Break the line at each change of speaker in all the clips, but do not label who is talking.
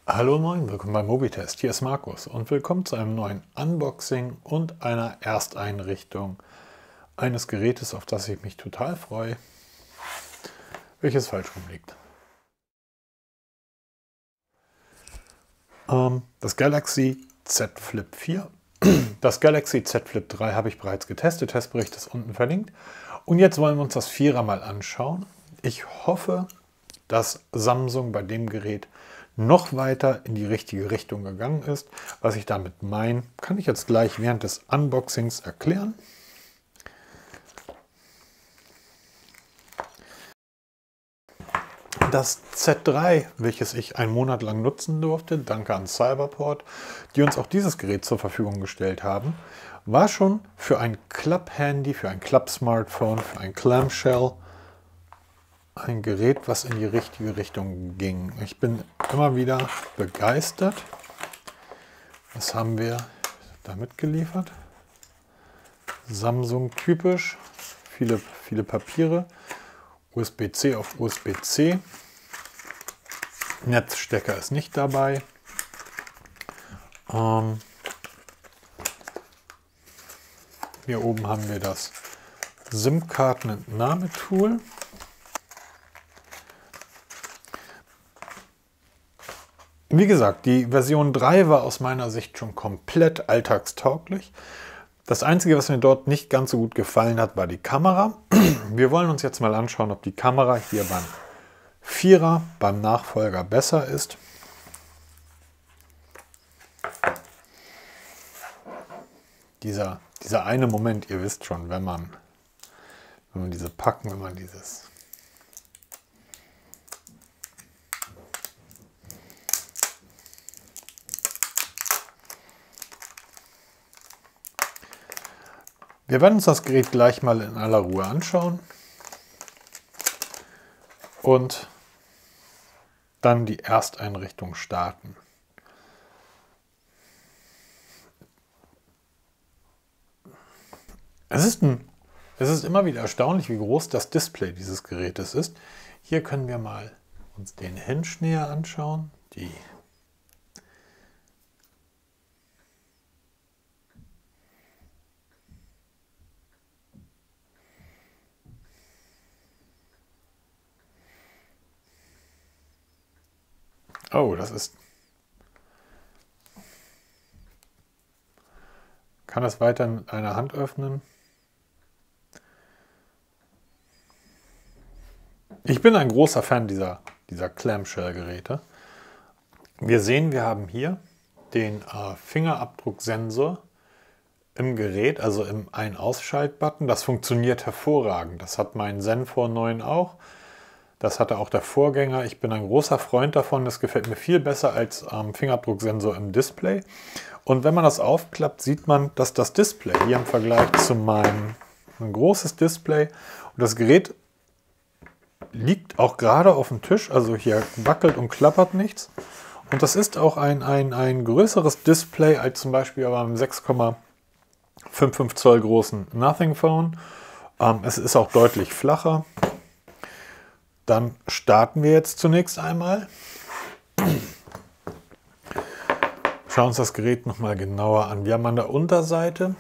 Hallo und moin, willkommen beim Mobitest. Hier ist Markus und willkommen zu einem neuen Unboxing und einer Ersteinrichtung eines Gerätes, auf das ich mich total freue, welches falsch rum liegt. Das Galaxy Z Flip 4. Das Galaxy Z Flip 3 habe ich bereits getestet, Testbericht ist unten verlinkt. Und jetzt wollen wir uns das 4er mal anschauen. Ich hoffe, dass Samsung bei dem Gerät noch weiter in die richtige Richtung gegangen ist. Was ich damit meine, kann ich jetzt gleich während des Unboxings erklären. Das Z3, welches ich einen Monat lang nutzen durfte, danke an Cyberport, die uns auch dieses Gerät zur Verfügung gestellt haben, war schon für ein Klapp-Handy, für ein Klapp-Smartphone, für ein Clamshell ein Gerät, was in die richtige Richtung ging. Ich bin immer wieder begeistert. Was haben wir da mitgeliefert? Samsung typisch, viele Papiere, USB-C auf USB-C. Netzstecker ist nicht dabei. Hier oben haben wir das SIM-Kartenentnahmetool. Wie gesagt, die Version 3 war aus meiner Sicht schon komplett alltagstauglich. Das Einzige, was mir dort nicht ganz so gut gefallen hat, war die Kamera. Wir wollen uns jetzt mal anschauen, ob die Kamera hier beim 4er, beim Nachfolger besser ist. Dieser eine Moment, ihr wisst schon, wenn man diese packen, wenn man dieses... Wir werden uns das Gerät gleich mal in aller Ruhe anschauen und dann die Ersteinrichtung starten. Es ist immer wieder erstaunlich, wie groß das Display dieses Gerätes ist. Hier können wir mal uns den Hinge näher anschauen. Oh, kann das weiter mit einer Hand öffnen? Ich bin ein großer Fan dieser Clamshell-Geräte. Wir sehen, wir haben hier den Fingerabdrucksensor im Gerät, also im Ein-Ausschalt-Button. Das funktioniert hervorragend. Das hat mein Zenfone 9 auch. Das hatte auch der Vorgänger. Ich bin ein großer Freund davon. Das gefällt mir viel besser als Fingerabdrucksensor im Display. Und wenn man das aufklappt, sieht man, dass das Display hier im Vergleich zu meinem ein großes Display und das Gerät liegt auch gerade auf dem Tisch, also hier wackelt und klappert nichts. Und das ist auch ein größeres Display als zum Beispiel beim 6,55 Zoll großen Nothing Phone. Es ist auch deutlich flacher. Dann starten wir jetzt zunächst einmal. Schauen uns das Gerät nochmal genauer an. Wir haben an der Unterseite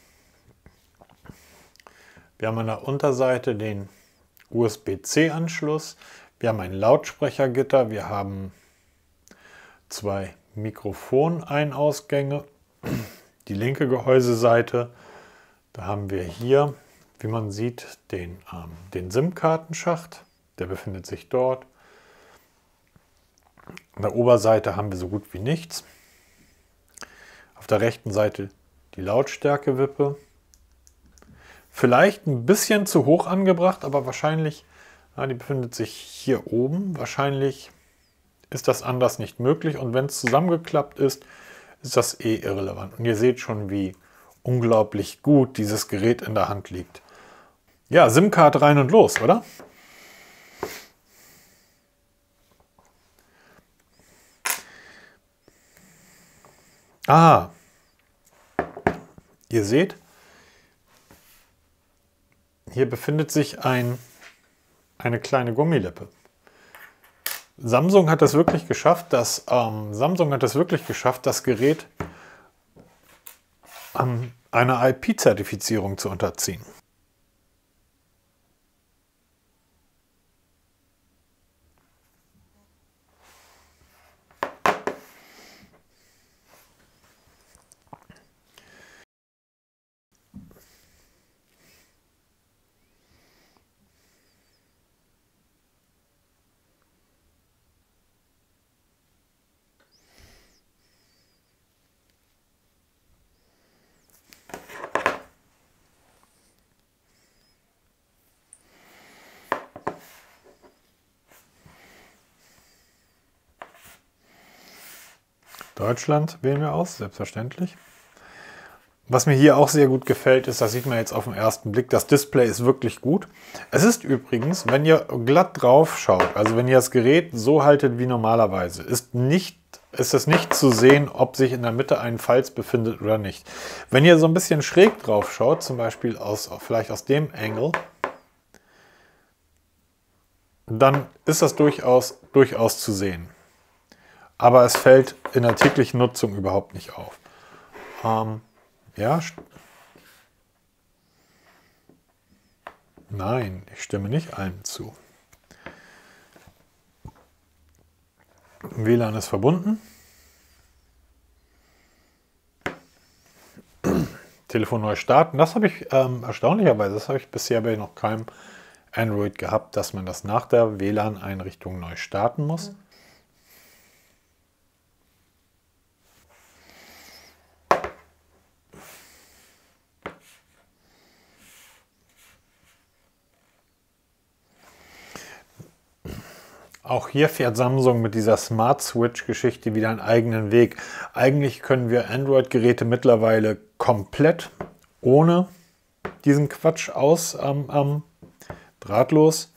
den USB-C-Anschluss. Wir haben ein Lautsprechergitter. Wir haben zwei Mikrofon-Einausgänge. Die linke Gehäuseseite. Da haben wir hier, wie man sieht, den SIM-Kartenschacht. Der befindet sich dort. An der Oberseite haben wir so gut wie nichts. Auf der rechten Seite die Lautstärkewippe. Vielleicht ein bisschen zu hoch angebracht, aber wahrscheinlich, die befindet sich hier oben. Wahrscheinlich ist das anders nicht möglich. Und wenn es zusammengeklappt ist, ist das eh irrelevant. Und ihr seht schon, wie unglaublich gut dieses Gerät in der Hand liegt. Ja, SIM-Card rein und los, oder? Ah, ihr seht, hier befindet sich eine kleine Gummilippe. Samsung hat es wirklich geschafft, das Gerät einer IP-Zertifizierung zu unterziehen. Deutschland wählen wir aus, selbstverständlich. Was mir hier auch sehr gut gefällt, ist, das sieht man jetzt auf den ersten Blick, das Display ist wirklich gut. Es ist übrigens, wenn ihr glatt drauf schaut, also wenn ihr das Gerät so haltet wie normalerweise, ist es nicht zu sehen, ob sich in der Mitte ein Falz befindet oder nicht. Wenn ihr so ein bisschen schräg drauf schaut, zum Beispiel vielleicht aus dem Angle, dann ist das durchaus zu sehen. Aber es fällt in der täglichen Nutzung überhaupt nicht auf. Ja. Nein, ich stimme nicht allem zu. WLAN ist verbunden. Telefon neu starten. Das habe ich erstaunlicherweise, das habe ich bisher bei noch keinem Android gehabt, dass man das nach der WLAN-Einrichtung neu starten muss. Auch hier fährt Samsung mit dieser Smart Switch-Geschichte wieder einen eigenen Weg. Eigentlich können wir Android-Geräte mittlerweile komplett ohne diesen Quatsch drahtlos.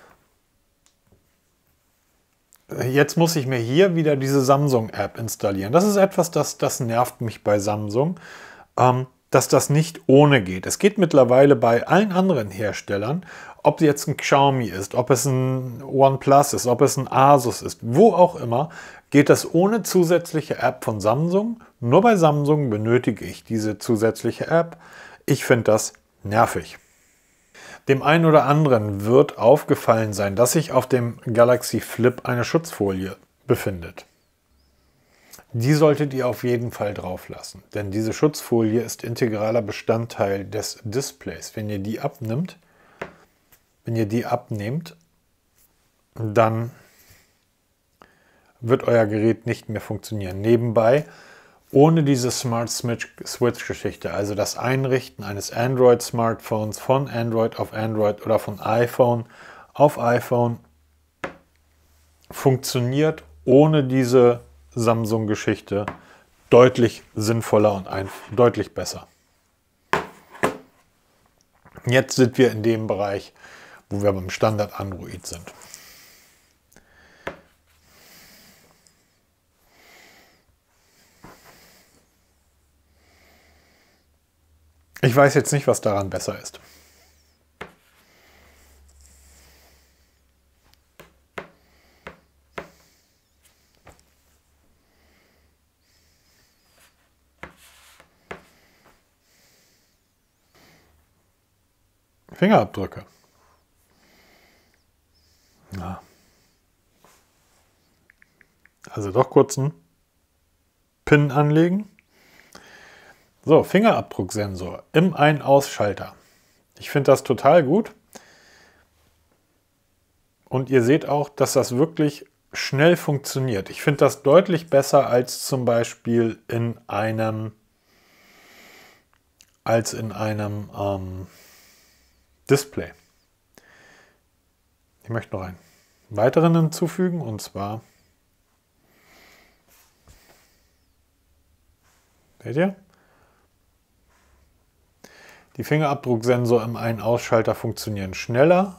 Jetzt muss ich mir hier wieder diese Samsung-App installieren. Das ist etwas, das nervt mich bei Samsung, dass das nicht ohne geht. Es geht mittlerweile bei allen anderen Herstellern, ob jetzt ein Xiaomi ist, ob es ein OnePlus ist, ob es ein Asus ist, wo auch immer, geht das ohne zusätzliche App von Samsung. Nur bei Samsung benötige ich diese zusätzliche App. Ich finde das nervig. Dem einen oder anderen wird aufgefallen sein, dass sich auf dem Galaxy Flip eine Schutzfolie befindet. Die solltet ihr auf jeden Fall drauf lassen, denn diese Schutzfolie ist integraler Bestandteil des Displays. Wenn ihr die abnehmt, dann wird euer Gerät nicht mehr funktionieren. Nebenbei, ohne diese Smart Switch-Geschichte, also das Einrichten eines Android-Smartphones von Android auf Android oder von iPhone auf iPhone, funktioniert ohne diese Samsung-Geschichte deutlich sinnvoller und deutlich besser. Jetzt sind wir in dem Bereich, wo wir beim Standard Android sind. Ich weiß jetzt nicht, was daran besser ist. Fingerabdrücke. Ja. Also doch kurz einen Pin anlegen. So, Fingerabdrucksensor im Ein-Aus-Schalter. Ich finde das total gut. Und ihr seht auch, dass das wirklich schnell funktioniert. Ich finde das deutlich besser als zum Beispiel in einem Display. Ich möchte noch einen weiteren hinzufügen, und zwar, seht ihr? Die Fingerabdrucksensor im Ein-Aus-Schalter funktionieren schneller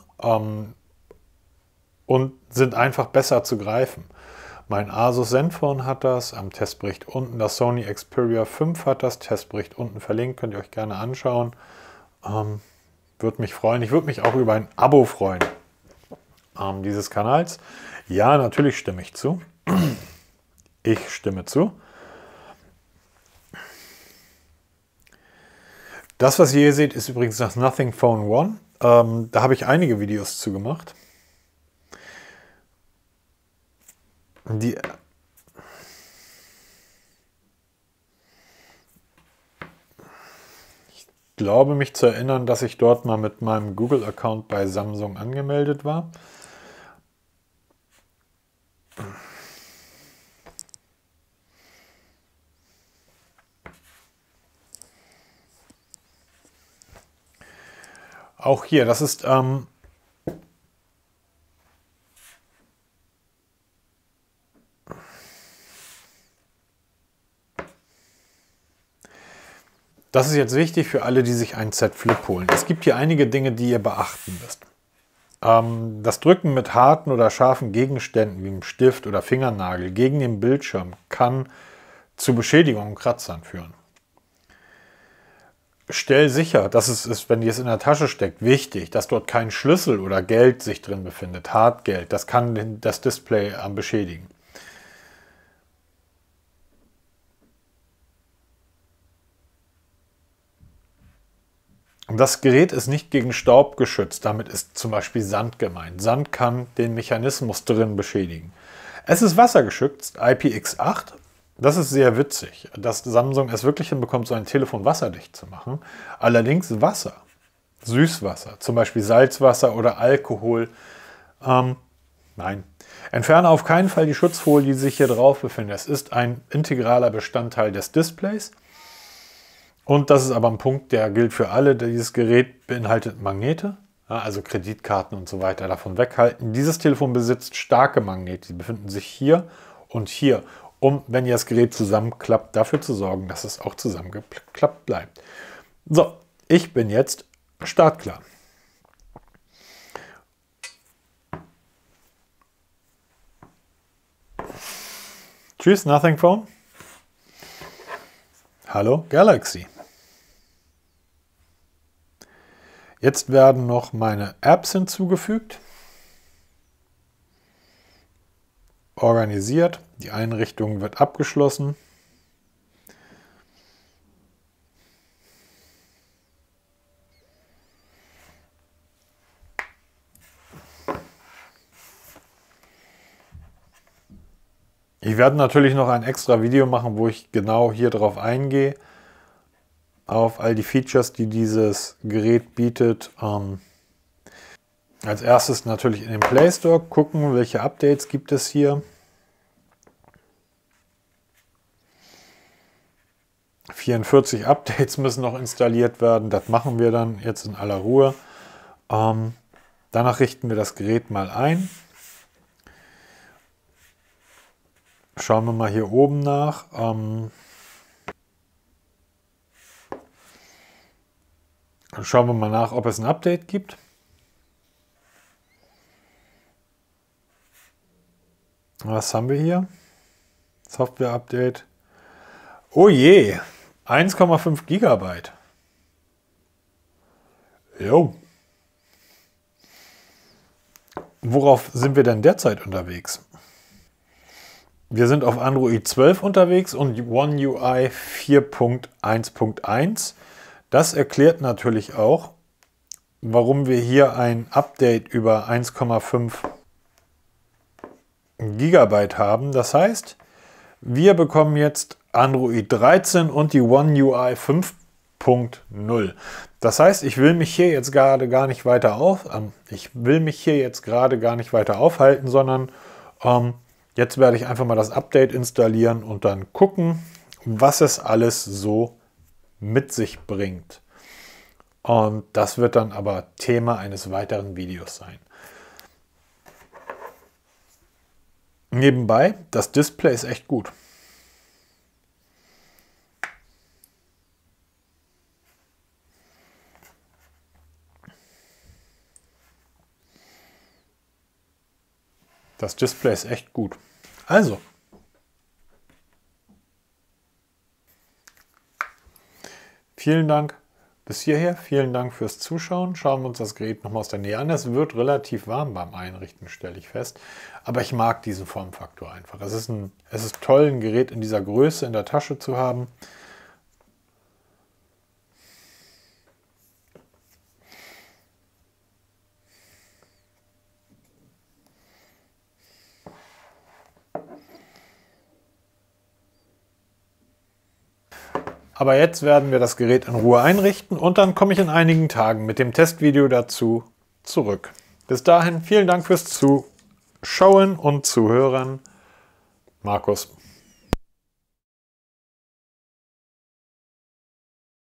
und sind einfach besser zu greifen. Mein Asus Zenfone hat das, am Testbericht unten. Das Sony Xperia 5 hat das, Testbericht unten verlinkt, könnt ihr euch gerne anschauen. Würde mich freuen. Ich würde mich auch über ein Abo freuen. dieses Kanals? Ja, natürlich stimme ich zu. Ich stimme zu. Das, was ihr hier seht, ist übrigens das Nothing Phone One. Da habe ich einige Videos zu gemacht. Ich glaube mich zu erinnern, dass ich dort mal mit meinem Google-Account bei Samsung angemeldet war. Auch hier, das ist das ist jetzt wichtig für alle, die sich ein Z Flip holen. Es gibt hier einige Dinge, die ihr beachten müsst. Das Drücken mit harten oder scharfen Gegenständen wie einem Stift oder Fingernagel gegen den Bildschirm kann zu Beschädigungen und Kratzern führen. Stell sicher, dass es ist, wenn ihr es in der Tasche steckt, wichtig, dass dort kein Schlüssel oder Geld sich drin befindet, Hartgeld. Das kann das Display beschädigen. Das Gerät ist nicht gegen Staub geschützt, damit ist zum Beispiel Sand gemeint. Sand kann den Mechanismus drin beschädigen. Es ist wassergeschützt, IPX8. Das ist sehr witzig, dass Samsung es wirklich hinbekommt, so ein Telefon wasserdicht zu machen. Allerdings Wasser, Süßwasser, zum Beispiel Salzwasser oder Alkohol, nein. Entferne auf keinen Fall die Schutzfolie, die sich hier drauf befindet. Es ist ein integraler Bestandteil des Displays. Und das ist aber ein Punkt, der gilt für alle. Dieses Gerät beinhaltet Magnete, also Kreditkarten und so weiter davon weghalten. Dieses Telefon besitzt starke Magnete, die befinden sich hier und hier, um, wenn ihr das Gerät zusammenklappt, dafür zu sorgen, dass es auch zusammengeklappt bleibt. So, ich bin jetzt startklar. Tschüss, Nothing Phone. Hallo, Galaxy. Jetzt werden noch meine Apps hinzugefügt, organisiert, die Einrichtung wird abgeschlossen. Ich werde natürlich noch ein extra Video machen, wo ich genau hier drauf eingehe, auf all die Features, die dieses Gerät bietet. Als erstes natürlich in den Play Store gucken, welche Updates gibt es hier. 44 Updates müssen noch installiert werden. Das machen wir dann jetzt in aller Ruhe. Danach richten wir das Gerät mal ein. Schauen wir mal hier oben nach. Schauen wir mal nach, ob es ein Update gibt. Was haben wir hier? Software-Update. Oh je, 1,5 Gigabyte. Jo. Worauf sind wir denn derzeit unterwegs? Wir sind auf Android 12 unterwegs und One UI 4.1.1. Das erklärt natürlich auch, warum wir hier ein Update über 1,5 Gigabyte haben. Das heißt, wir bekommen jetzt Android 13 und die One UI 5.0. Das heißt, ich will mich hier jetzt gerade gar nicht weiter aufhalten, sondern jetzt werde ich einfach mal das Update installieren und dann gucken, was es alles so mit sich bringt. Und das wird dann aber Thema eines weiteren Videos sein. Nebenbei, das Display ist echt gut. Das Display ist echt gut. Also, vielen Dank Bis hierher vielen Dank fürs Zuschauen. Schauen wir uns das Gerät nochmal aus der Nähe an. Es wird relativ warm beim Einrichten, stelle ich fest. Aber ich mag diesen Formfaktor einfach. Es ist toll, ein Gerät in dieser Größe in der Tasche zu haben. Aber jetzt werden wir das Gerät in Ruhe einrichten und dann komme ich in einigen Tagen mit dem Testvideo dazu zurück. Bis dahin vielen Dank fürs Zuschauen und Zuhören. Markus.